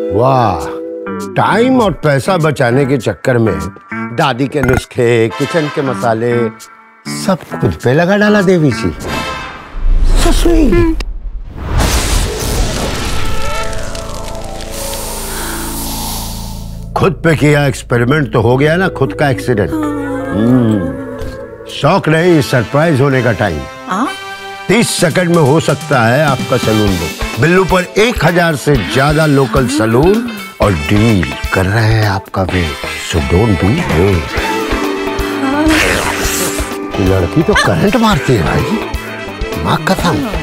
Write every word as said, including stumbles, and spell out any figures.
वाह, टाइम और पैसा बचाने के चक्कर में दादी के नुस्खे, किचन के मसाले सब खुद पे लगा डाला देवी जी। So sweet। खुद पे किया एक्सपेरिमेंट तो हो गया ना खुद का एक्सीडेंट। शौक नहीं, सरप्राइज होने का टाइम। तीस सेकंड में हो सकता है आपका सैलून बुक। बिल्लू पर एक हजार से ज्यादा लोकल सैलून और डील कर रहे हैं आपका wait. So don't be late. लड़की तो करंट मारती है भाई, माँ कसम।